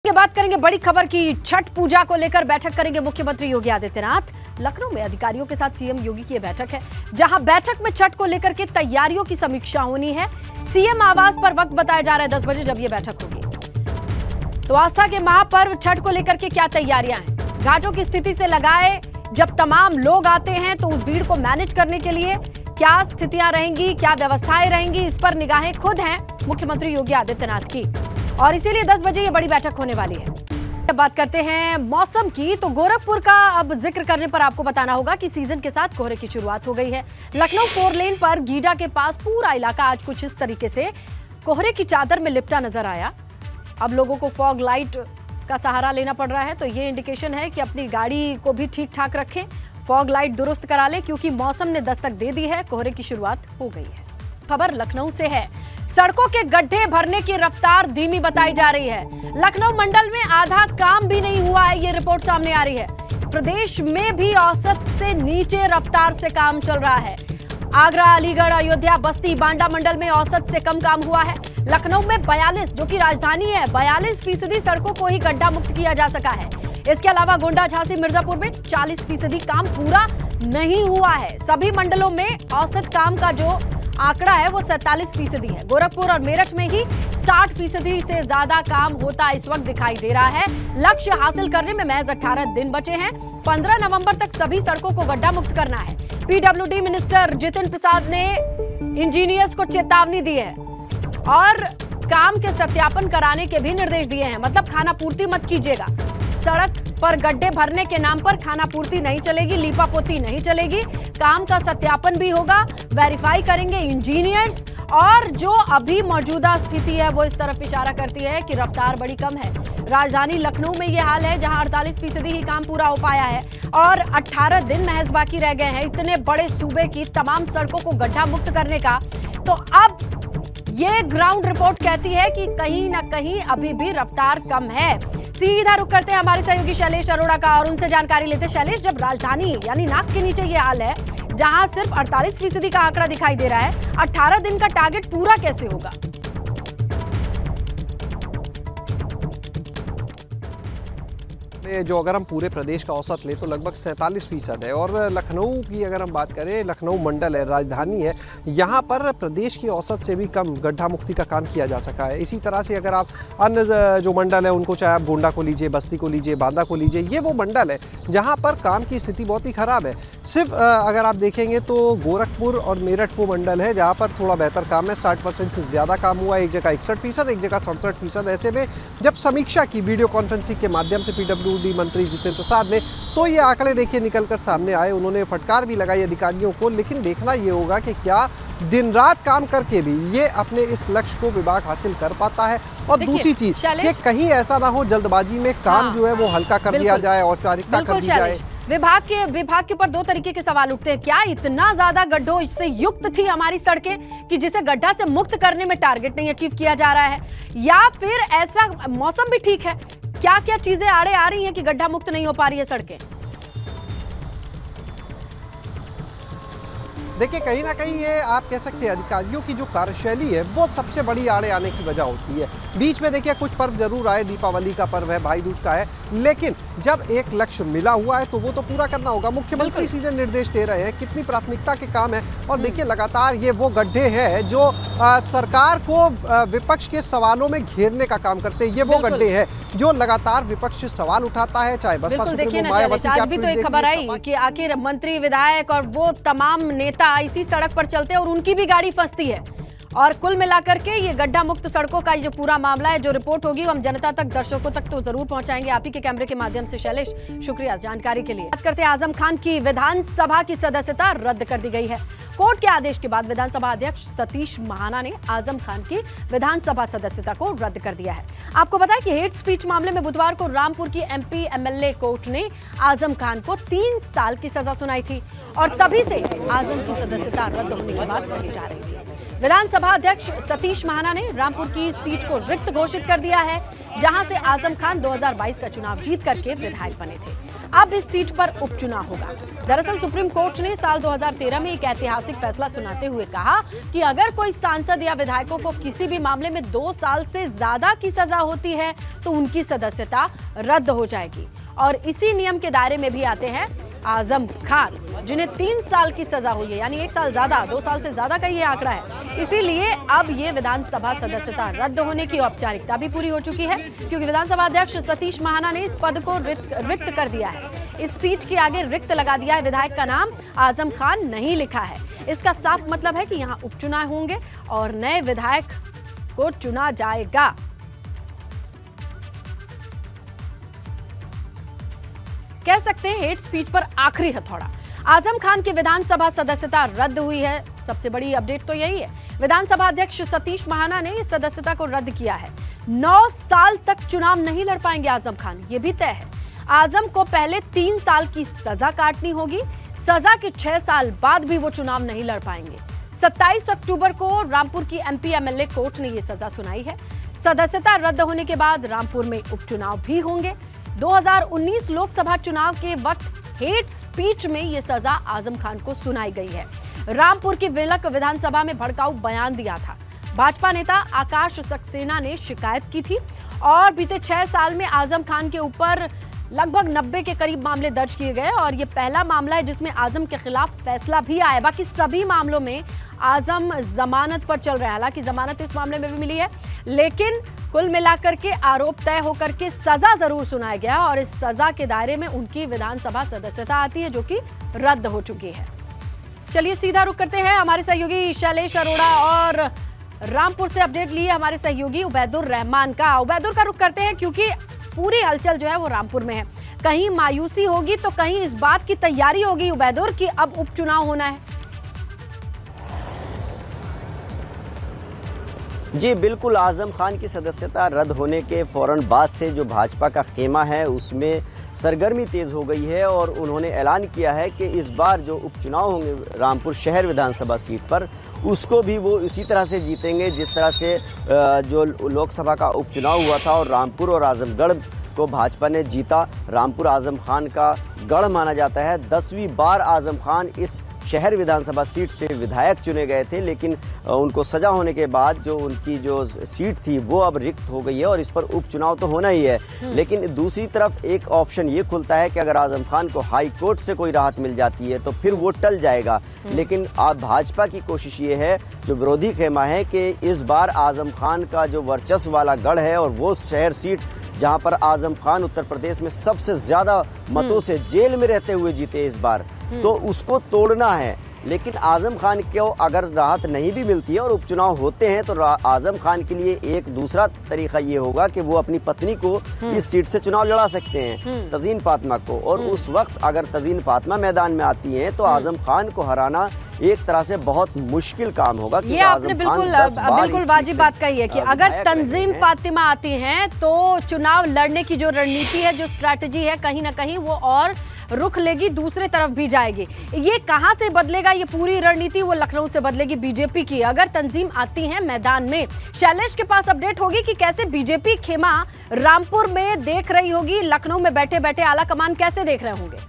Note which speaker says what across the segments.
Speaker 1: के बाद करेंगे बड़ी खबर की। छठ पूजा को लेकर बैठक करेंगे मुख्यमंत्री योगी आदित्यनाथ। लखनऊ में अधिकारियों के साथ सीएम योगी की बैठक है, जहां बैठक में छठ को लेकर के तैयारियों की समीक्षा होनी है। सीएम आवास पर वक्त बताया जा रहा है 10 बजे जब ये बैठक होगी। तो आस्था के महापर्व छठ को लेकर के क्या तैयारियां हैं, घाटों की स्थिति से लगाए जब तमाम लोग आते हैं तो उस भीड़ को मैनेज करने के लिए क्या स्थितियां रहेंगी, क्या व्यवस्थाएं रहेंगी, इस पर निगाहें खुद हैं मुख्यमंत्री योगी आदित्यनाथ की। और इसीलिए 10 बजे ये बड़ी बैठक होने वाली है। अब बात करते हैं मौसम की, तो गोरखपुर का अब जिक्र करने पर आपको बताना होगा कि सीजन के साथ कोहरे की शुरुआत हो गई है। लखनऊ 4 लेन पर गीडा के पास पूरा इलाका आज कुछ इस तरीके से कोहरे की चादर में लिपटा नजर आया। अब लोगों को फॉग लाइट का सहारा लेना पड़ रहा है, तो ये इंडिकेशन है कि अपनी गाड़ी को भी ठीक ठाक रखें, फॉग लाइट दुरुस्त करा लें, क्योंकि मौसम ने दस्तक दे दी है, कोहरे की शुरुआत हो गई है। खबर लखनऊ से है। सड़कों के गड्ढे भरने की रफ्तार धीमी बताई जा रही है। लखनऊ मंडल में आधा काम भी नहीं हुआ है, ये रिपोर्ट सामने आ रही है। प्रदेश में भी औसत से नीचे रफ्तार से काम चल रहा है। आगरा, अलीगढ़, अयोध्या, बस्ती, बांडा मंडल में औसत से कम काम हुआ है। लखनऊ में 42, जो कि राजधानी है, 42% सड़कों को ही गड्ढा मुक्त किया जा सका है। इसके अलावा गोंडा, झांसी, मिर्जापुर में 40% काम पूरा नहीं हुआ है। सभी मंडलों में औसत काम का जो आंकड़ा है वो 47% है। गोरखपुर और मेरठ में ही 60% से ज्यादा काम होता इस वक्त दिखाई दे रहा है। लक्ष्य हासिल करने में महज 18 दिन बचे हैं। 15 नवंबर तक सभी सड़कों को गड्ढा मुक्त करना है। पीडब्ल्यूडी मिनिस्टर जितिन प्रसाद ने इंजीनियर्स को चेतावनी दी है और काम के सत्यापन कराने के भी निर्देश दिए हैं। मतलब खाना पूर्ति मत कीजिएगा, सड़क पर गड्ढे भरने के नाम पर खाना पूर्ति नहीं चलेगी, लीपापोती नहीं चलेगी, काम का सत्यापन भी होगा, वेरीफाई करेंगे इंजीनियर्स। और जो अभी मौजूदा स्थिति है वो इस तरफ इशारा करती है कि रफ्तार बड़ी कम है। राजधानी लखनऊ में ये हाल है, जहां 48% ही काम पूरा हो पाया है और 18 दिन महज बाकी रह गए हैं इतने बड़े सूबे की तमाम सड़कों को गड्ढा मुक्त करने का। तो अब ये ग्राउंड रिपोर्ट कहती है कि कहीं ना कहीं अभी भी रफ्तार कम है। सीधा रुक करते हैं हमारे सहयोगी शैलेश अरोड़ा का और उनसे जानकारी लेते हैं। शैलेश, जब राजधानी यानी नाक के नीचे ये हाल है, जहां सिर्फ 48% का आंकड़ा दिखाई दे रहा है, 18 दिन का टारगेट पूरा कैसे होगा?
Speaker 2: जो अगर हम पूरे प्रदेश का औसत ले तो लगभग 47% है। और लखनऊ की अगर हम बात करें, लखनऊ मंडल है, राजधानी है, यहाँ पर प्रदेश की औसत से भी कम गड्ढा मुक्ति का काम किया जा सका है। इसी तरह से अगर आप अन्य जो मंडल है उनको, चाहे आप गोंडा को लीजिए, बस्ती को लीजिए, बांदा को लीजिए, ये वो मंडल है जहाँ पर काम की स्थिति बहुत ही ख़राब है। सिर्फ अगर आप देखेंगे तो गोरखपुर और मेरठ वो मंडल है जहाँ पर थोड़ा बेहतर काम है, 60% से ज़्यादा काम हुआ है। एक जगह 61%, एक जगह 67%। ऐसे में जब समीक्षा की वीडियो कॉन्फ्रेंसिंग के माध्यम से पीडब्ल्यूडी मंत्री जितिन प्रसाद ने, तो ये आंकड़े देखिए निकलकर सामने आए। उन्होंने फटकार भी लगाई अधिकारियों को, लेकिन देखना ये होगा कि क्या दिन रात काम करके भी ये अपने इस लक्ष्य को विभाग हासिल कर पाता है। और दूसरी चीज कि कहीं ऐसा ना हो जल्दबाजी में काम जो है वो हल्का कर दिया जाए, औपचारिकता कर दी जाए।
Speaker 1: विभाग के ऊपर दो तरीके के सवाल उठते हैं। क्या इतना ज्यादा गड्ढों से युक्त थी हमारी सड़कें कि जिसे गड्ढा से मुक्त करने में टारगेट नहीं अचीव किया जा रहा है, या फिर ऐसा मौसम भी ठीक है? क्या क्या चीजें आड़े आ रही हैं कि गड्ढा मुक्त नहीं हो पा रही है सड़कें?
Speaker 2: देखिए, कहीं ना कहीं ये आप कह सकते हैं अधिकारियों की जो कार्यशैली है वो सबसे बड़ी आड़े आने की वजह होती है। बीच में देखिए कुछ पर्व जरूर आए, दीपावली का पर्व है, भाई दूज का है, लेकिन जब एक लक्ष्य मिला हुआ है तो वो तो पूरा करना होगा। मुख्यमंत्री सीधे निर्देश दे रहे हैं, कितनी प्राथमिकता के काम है। और देखिए लगातार ये वो गड्ढे हैं जो सरकार को विपक्ष के सवालों में घेरने का काम करते हैं। ये वो गड्ढे हैं जो लगातार विपक्ष सवाल उठाता है, चाहे बसपा सुप्रीमो मायावती की।
Speaker 1: आज भी तो एक खबर आई कि आखिर मंत्री, विधायक और वो तमाम नेता इसी सड़क पर चलते हैं और उनकी भी गाड़ी फंसती है। और कुल मिलाकर के ये गड्ढा मुक्त सड़कों का जो पूरा मामला है, जो रिपोर्ट होगी हम जनता तक, दर्शकों तक तो जरूर पहुंचाएंगे आप ही के कैमरे के माध्यम से। शैलेश, शुक्रिया जानकारी के लिए। बात करते हैं आजम खान की। विधानसभा की सदस्यता रद्द कर दी गई है। कोर्ट के आदेश के बाद विधानसभा अध्यक्ष सतीश महाना ने आजम खान की विधानसभा सदस्यता को रद्द कर दिया है। आपको बताया कि हेट स्पीच मामले में बुधवार को रामपुर की एमपी एमएलए कोर्ट ने आजम खान को 3 साल की सजा सुनाई थी और तभी से आजम की सदस्यता रद्द होने की बात कही जा रही थी। विधानसभा अध्यक्ष सतीश महाना ने रामपुर की सीट को रिक्त घोषित कर दिया है। जहां से आजम खान 2022 का चुनाव जीत करके विधायक बने थे। अब इस सीट पर उपचुनाव होगा। दरअसल सुप्रीम कोर्ट ने साल 2013 में एक ऐतिहासिक फैसला सुनाते हुए कहा कि अगर कोई सांसद या विधायकों को किसी भी मामले में 2 साल से ज्यादा की सजा होती है तो उनकी सदस्यता रद्द हो जाएगी। और इसी नियम के दायरे में भी आते हैं आजम खान, जिन्हें 3 साल की सजा हुई है, यानी 1 साल ज्यादा, 2 साल से ज्यादा का ये आंकड़ा है। इसीलिए अब ये विधानसभा सदस्यता रद्द होने की औपचारिकता भी पूरी हो चुकी है, क्योंकि विधानसभा अध्यक्ष सतीश महाना ने इस पद को रिक्त कर दिया है। इस सीट के आगे रिक्त लगा दिया है, विधायक का नाम आजम खान नहीं लिखा है। इसका साफ मतलब है कि यहाँ उपचुनाव होंगे और नए विधायक को चुना जाएगा। कह सकते हैं हेट स्पीच पर आखिरी हथौड़ा। आजम खान की विधानसभा सदस्यता रद्द हुई है। सबसे बड़ी अपडेट तो यही है, विधानसभा अध्यक्ष सतीश महाना ने इस सदस्यता को रद्द किया है। 9 साल तक चुनाव नहीं लड़ पाएंगे आजम खान, ये भी तय है। आजम को पहले 3 साल की सजा काटनी होगी। सजा के 6 साल बाद भी वो चुनाव नहीं लड़ पाएंगे। 27 अक्टूबर को रामपुर की MP MLA कोर्ट ने ये सजा सुनाई है। सदस्यता रद्द होने के बाद रामपुर में उपचुनाव भी होंगे। 2019 लोकसभा चुनाव के वक्त हेट स्पीच में यह सजा आजम खान को सुनाई गई है। रामपुर की वेलक विधानसभा में भड़काऊ बयान दिया था। भाजपा नेता आकाश सक्सेना ने शिकायत की थी और बीते 6 साल में आजम खान के ऊपर लगभग 90 के करीब मामले दर्ज किए गए और ये पहला मामला है जिसमें आजम के खिलाफ फैसला भी आया। बाकी सभी मामलों में आजम जमानत पर चल रहे हैं। हालांकि जमानत इस मामले में भी मिली है, लेकिन कुल मिलाकर के आरोप तय होकर के सजा जरूर सुनाया गया और इस सजा के दायरे में उनकी विधानसभा सदस्यता आती है, जो कि रद्द हो चुकी है। चलिए सीधा रुख करते हैं हमारे सहयोगी शैलेश अरोड़ा और रामपुर से अपडेट लिए हमारे सहयोगी उबैदुर रहमान का। उबैदुर का रुख करते हैं क्योंकि पूरी हलचल जो है वो रामपुर में है। कहीं मायूसी होगी तो कहीं इस बात की तैयारी होगी उबैदुर कि अब उपचुनाव होना है।
Speaker 3: जी बिल्कुल, आजम खान की सदस्यता रद्द होने के फौरन बाद से जो भाजपा का खेमा है उसमें सरगर्मी तेज़ हो गई है और उन्होंने ऐलान किया है कि इस बार जो उपचुनाव होंगे रामपुर शहर विधानसभा सीट पर, उसको भी वो इसी तरह से जीतेंगे जिस तरह से जो लोकसभा का उपचुनाव हुआ था और रामपुर और आजमगढ़ को भाजपा ने जीता। रामपुर आजम खान का गढ़ माना जाता है। 10वीं बार आजम खान इस शहर विधानसभा सीट से विधायक चुने गए थे, लेकिन उनको सजा होने के बाद जो उनकी जो सीट थी वो अब रिक्त हो गई है और इस पर उपचुनाव तो होना ही है। लेकिन दूसरी तरफ एक ऑप्शन ये खुलता है कि अगर आजम खान को हाई कोर्ट से कोई राहत मिल जाती है तो फिर वो टल जाएगा। लेकिन अब भाजपा की कोशिश ये है, जो विरोधी खेमा है, कि इस बार आजम खान का जो वर्चस्व वाला गढ़ है और वो शहर सीट जहां पर आजम खान उत्तर प्रदेश में सबसे ज्यादा मतों से जेल में रहते हुए जीते इस बार, तो उसको तोड़ना है। लेकिन आजम खान को अगर राहत नहीं भी मिलती है और उपचुनाव होते हैं तो आजम खान के लिए एक दूसरा तरीका ये होगा कि वो अपनी पत्नी को इस सीट से चुनाव लड़ा सकते हैं, तजीन फातिमा को। और उस वक्त अगर तजीन फातिमा मैदान में आती हैं तो आजम खान को हराना एक तरह से बहुत मुश्किल काम होगा।
Speaker 1: ये आपने बिल्कुल वाजिब बात कही है कि अगर तंजीम फातिमा आती हैं तो चुनाव लड़ने की जो रणनीति है, जो स्ट्रैटेजी है, कहीं ना कहीं वो और रुख लेगी, दूसरे तरफ भी जाएगी। ये कहां से बदलेगा ये पूरी रणनीति? वो लखनऊ से बदलेगी, बीजेपी की। अगर तंजीम आती है मैदान में, शैलेश के पास अपडेट होगी कि कैसे बीजेपी खेमा रामपुर में देख रही होगी, लखनऊ में बैठे बैठे आला कमान कैसे देख रहे होंगे।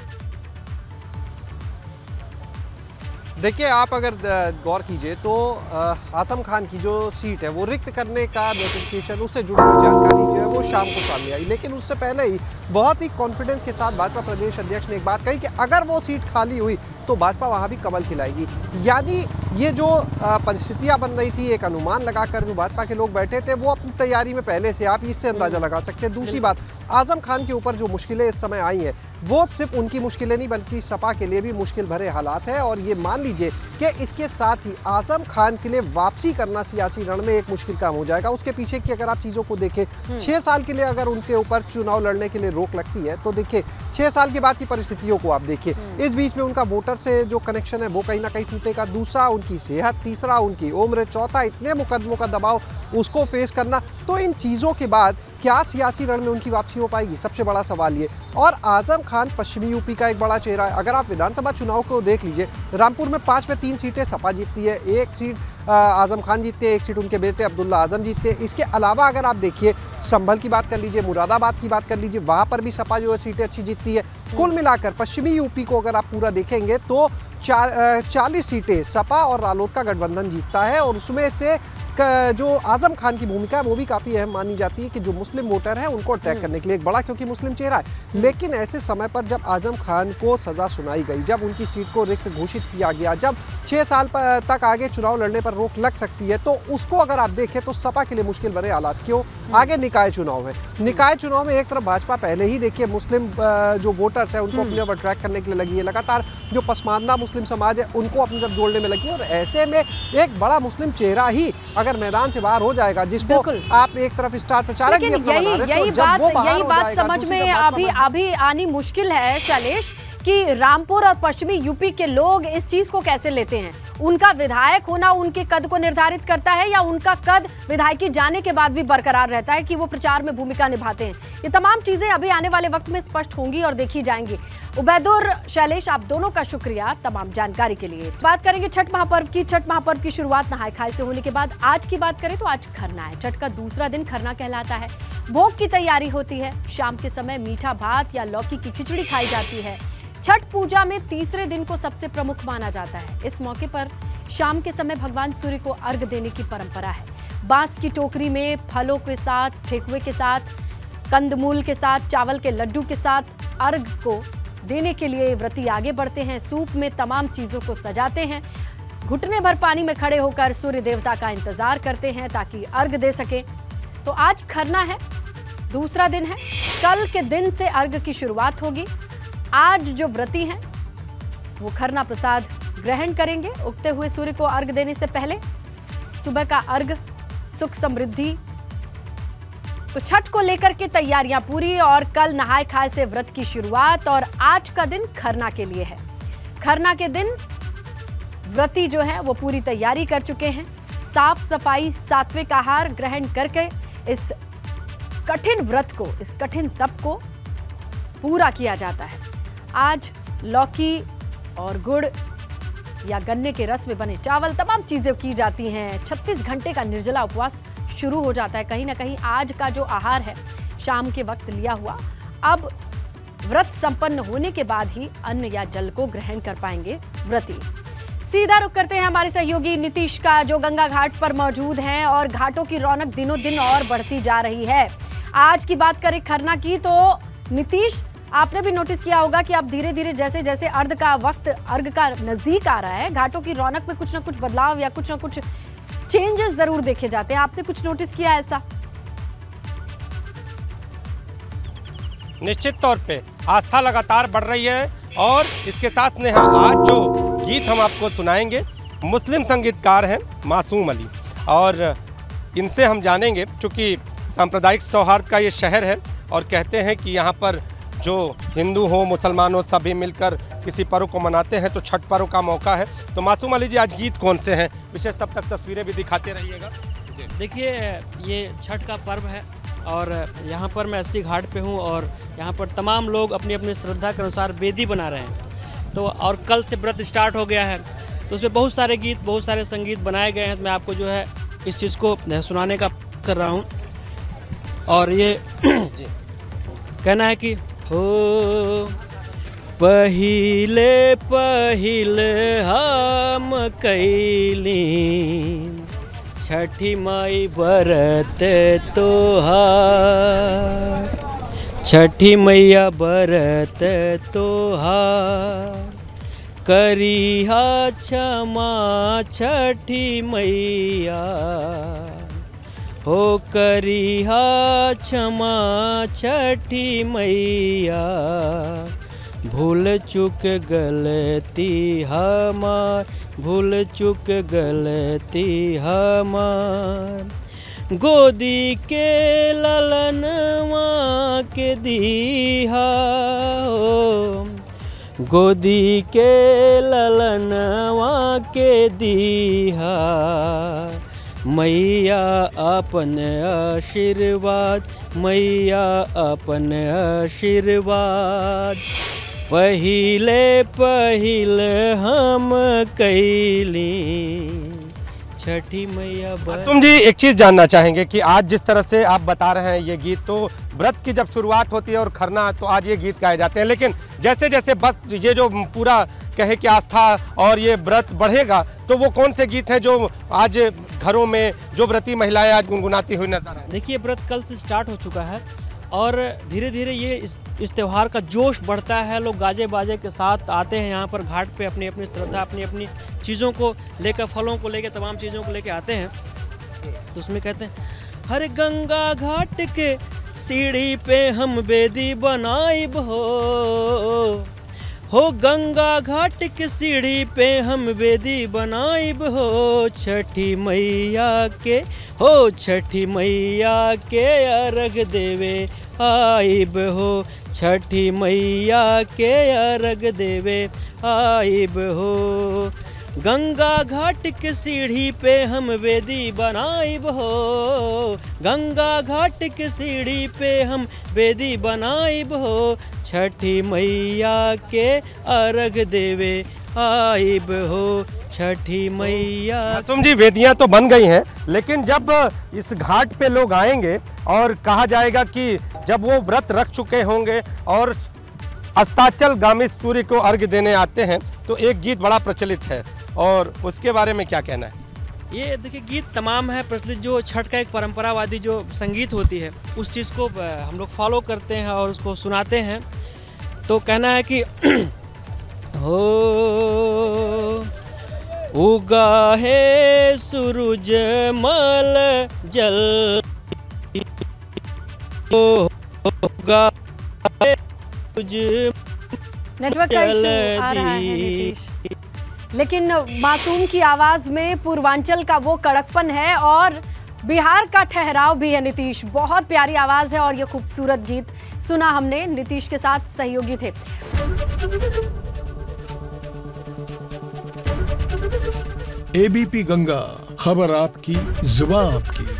Speaker 2: देखिए, आप अगर गौर कीजिए तो आजम खान की जो सीट है वो रिक्त करने का नोटिफिकेशन, उससे जुड़ी हुई जानकारी जो है वो शाम को सामने आई। लेकिन उससे पहले ही बहुत ही कॉन्फिडेंस के साथ भाजपा प्रदेश अध्यक्ष ने एक बात कही कि अगर वो सीट खाली हुई तो भाजपा वहाँ भी कमल खिलाएगी। यानी ये जो परिस्थितियाँ बन रही थी, एक अनुमान लगाकर जो भाजपा के लोग बैठे थे वो अपनी तैयारी में पहले से, आप इससे अंदाजा लगा सकते हैं। दूसरी बात, आजम खान के ऊपर जो मुश्किलें इस समय आई हैं वो सिर्फ उनकी मुश्किलें नहीं बल्कि सपा के लिए भी मुश्किल भरे हालात है। और ये मान लीजिए कि इसके साथ ही आजम खान के लिए वापसी करना सियासी रण में एक मुश्किल काम हो जाएगा। उसके पीछे की अगर आप चीज़ों को देखें, 6 साल के लिए अगर उनके ऊपर चुनाव लड़ने के लिए रोक लगती है तो देखिए 6 साल के बाद की परिस्थितियों को आप देखिए। इस बीच में उनका वोटर से जो कनेक्शन है वो कहीं ना कहीं टूटेगा। दूसरा उनकी सेहत, तीसरा उनकी उम्र, चौथा इतने मुकदमों का दबाव उसको फेस करना। तो इन चीज़ों के बाद क्या सियासी रण में उनकी वापसी हो पाएगी, सबसे बड़ा सवाल ये। और आजम खान पश्चिमी यूपी का एक बड़ा चेहरा है। अगर आप विधानसभा चुनाव को देख लीजिए, रामपुर में 5 में 3 सीटें सपा जीतती है, 1 सीट आजम खान जीतते हैं, एक सीट उनके बेटे अब्दुल्ला आजम जीतते हैं। इसके अलावा अगर आप देखिए संभल की बात कर लीजिए, मुरादाबाद की बात कर लीजिए, वहाँ पर भी सपा जो है सीटें अच्छी जीतती है। कुल मिलाकर पश्चिमी यूपी को अगर आप पूरा देखेंगे तो 40 सीटें सपा और रालोद का गठबंधन जीतता है, और उसमें से जो आजम खान की भूमिका है वो भी काफ़ी अहम मानी जाती है कि जो मुस्लिम वोटर हैं उनको अट्रैक्ट करने के लिए, एक बड़ा क्योंकि मुस्लिम चेहरा है। लेकिन ऐसे समय पर जब आजम खान को सज़ा सुनाई गई, जब उनकी सीट को रिक्त घोषित किया गया, जब 6 साल तक आगे चुनाव लड़ने पर रोक लग सकती है, तो उसको अगर आप देखें तो सपा के लिए मुश्किल भरे हालात। क्यों? आगे निकाय चुनाव है। निकाय चुनाव में एक तरफ भाजपा पहले ही देखिए मुस्लिम जो वोटर्स हैं उनको अपनी तरफ अट्रैक्ट करने के लिए लगी है, लगातार जो पसमानदा मुस्लिम समाज है उनको अपनी तरफ जोड़ने में लगी है, और ऐसे में एक बड़ा मुस्लिम चेहरा ही अगर मैदान से बाहर हो जाएगा, जिसको आप एक तरफ स्टार प्रचारक भी अपना बना रहे हैं, तो
Speaker 1: यही बात समझ में अभी आनी मुश्किल है शैलेश कि रामपुर और पश्चिमी यूपी के लोग इस चीज को कैसे लेते हैं। उनका विधायक होना उनके कद को निर्धारित करता है, या उनका कद विधायकी जाने के बाद भी बरकरार रहता है कि वो प्रचार में भूमिका निभाते हैं। ये तमाम चीजें अभी आने वाले वक्त में स्पष्ट होंगी और देखी जाएंगी। उबैदुर, शैलेश, आप दोनों का शुक्रिया तमाम जानकारी के लिए। बात करेंगे छठ महापर्व की। छठ महापर्व की शुरुआत नहाय खाए से होने के बाद आज की बात करें तो आज खरना है। छठ का दूसरा दिन खरना कहलाता है। भोग की तैयारी होती है। शाम के समय मीठा भात या लौकी की खिचड़ी खाई जाती है। छठ पूजा में तीसरे दिन को सबसे प्रमुख माना जाता है। इस मौके पर शाम के समय भगवान सूर्य को अर्घ देने की परंपरा है। बांस की टोकरी में फलों के साथ, ठेकुए के साथ, कंदमूल के साथ, चावल के लड्डू के साथ अर्घ को देने के लिए व्रती आगे बढ़ते हैं। सूप में तमाम चीजों को सजाते हैं। घुटने भर पानी में खड़े होकर सूर्य देवता का इंतजार करते हैं ताकि अर्घ दे सके। तो आज खरना है, दूसरा दिन है। कल के दिन से अर्घ की शुरुआत होगी। आज जो व्रती हैं वो खरना प्रसाद ग्रहण करेंगे। उगते हुए सूर्य को अर्घ देने से पहले सुबह का अर्घ, सुख समृद्धि। तो छठ को लेकर के तैयारियां पूरी, और कल नहाय खाए से व्रत की शुरुआत, और आज का दिन खरना के लिए है। खरना के दिन व्रती जो है वो पूरी तैयारी कर चुके हैं। साफ सफाई, सात्विक आहार ग्रहण करके इस कठिन व्रत को, इस कठिन तप को पूरा किया जाता है। आज लौकी और गुड़ या गन्ने के रस में बने चावल, तमाम चीजें की जाती हैं। 36 घंटे का निर्जला उपवास शुरू हो जाता है। कहीं ना कहीं आज का जो आहार है शाम के वक्त लिया हुआ, अब व्रत संपन्न होने के बाद ही अन्न या जल को ग्रहण कर पाएंगे व्रती। सीधा रुख करते हैं हमारे सहयोगी नीतीश का, जो गंगा घाट पर मौजूद हैं, और घाटों की रौनक दिनों दिन और बढ़ती जा रही है। आज की बात करें खरना की तो नीतीश, आपने भी नोटिस किया होगा कि अब धीरे धीरे जैसे जैसे अर्घ का वक्त, अर्घ का नजदीक आ रहा है, घाटों की रौनक में कुछ ना कुछ बदलाव या कुछ ना कुछ चेंजेस जरूर देखे जाते हैं। आपने कुछ नोटिस किया ऐसा?
Speaker 4: निश्चित तौर पे आस्था लगातार बढ़ रही है, और इसके साथ नेहा, आज जो गीत हम आपको सुनाएंगे मुस्लिम संगीतकार हैं मासूम अली, और इनसे हम जानेंगे, चूँकि सांप्रदायिक सौहार्द का ये शहर है और कहते हैं कि यहाँ पर जो हिंदू हो, मुसलमान हो, सभी मिलकर किसी पर्व को मनाते हैं, तो छठ पर्व का मौका है। तो मासूम अली जी, आज गीत कौन से हैं विशेष, तब तक तस्वीरें भी दिखाते रहिएगा।
Speaker 5: देखिए, ये छठ का पर्व है और यहाँ पर मैं 80 घाट पे हूँ, और यहाँ पर तमाम लोग अपनी अपनी श्रद्धा के अनुसार वेदी बना रहे हैं। तो और कल से व्रत स्टार्ट हो गया है, तो उसमें बहुत सारे गीत, बहुत सारे संगीत बनाए गए हैं। तो मैं आपको जो है इस चीज़ को सुनाने का कर रहा हूँ। और ये कहना है कि हो पहिले पहिले हम कैली छठी माई बरत तोहार, छठी मैया बरत तोहार, करिहा क्षमा छठी मैया, हो करिहा क्षमा छठी मैया, भूल चूक गलती हमार, भूल चूक गलती हमार, गोदी के ललनवा के दीहा, गोदी के ललनवा के दीहा, मैया अपन आशीर्वाद, मैया अपन आशीर्वाद, पहिले पहिले हम कैली छठी मैया
Speaker 4: मासूम जी, एक चीज़ जानना चाहेंगे कि आज जिस तरह से आप बता रहे हैं ये गीत, तो व्रत की जब शुरुआत होती है और खरना, तो आज ये गीत गाए जाते हैं, लेकिन जैसे जैसे बस ये जो पूरा कहे कि आस्था और ये व्रत बढ़ेगा, तो वो कौन से गीत हैं जो आज घरों में जो व्रती महिलाएं आज गुनगुनाती हुई नजर आए?
Speaker 5: देखिए, व्रत कल से स्टार्ट हो चुका है और धीरे धीरे ये इस त्यौहार का जोश बढ़ता है। लोग गाजे बाजे के साथ आते हैं यहाँ पर घाट पे, अपनी अपनी श्रद्धा, अपनी अपनी चीज़ों को लेकर, फलों को लेकर, तमाम चीज़ों को लेकर आते हैं। तो उसमें कहते हैं, हर गंगा घाट के सीढ़ी पे हम बेदी बनाइब हो गंगा घाट के सीढ़ी पे हम बेदी बनाइब हो, छठी मैया के छठी मैया के अर्घ देवे आइब हो, छठी मैया के अर्घ देवे आइब हो, गंगा घाट के सीढ़ी पे हम बेदी बनाइब हो, गंगा घाट के सीढ़ी पे हम बेदी बनाइब हो, छठी मैया के अर्घ देवे आइब हो, छठी मैया।
Speaker 4: मासूम जी, वेदियां तो बन गई हैं, लेकिन जब इस घाट पे लोग आएंगे और कहा जाएगा कि जब वो व्रत रख चुके होंगे और अस्ताचलगामी सूर्य को अर्घ्य देने आते हैं, तो एक गीत बड़ा प्रचलित है, और उसके बारे में क्या कहना है?
Speaker 5: ये देखिए, गीत तमाम है प्रचलित, जो छठ का एक परंपरावादी जो संगीत होती है, उस चीज़ को हम लोग फॉलो करते हैं और उसको सुनाते हैं। तो कहना है कि हो उगा है सूरज मल जल, उगा है सूरज
Speaker 1: नेटवर्क का इशू आ रहा है नीतीश, लेकिन मासूम की आवाज में पूर्वांचल का वो कड़कपन है और बिहार का ठहराव भी है। नीतीश, बहुत प्यारी आवाज है और ये खूबसूरत गीत सुना हमने। नीतीश के साथ सहयोगी थे।
Speaker 6: एबीपी गंगा, खबर आपकी, जुबान आपकी।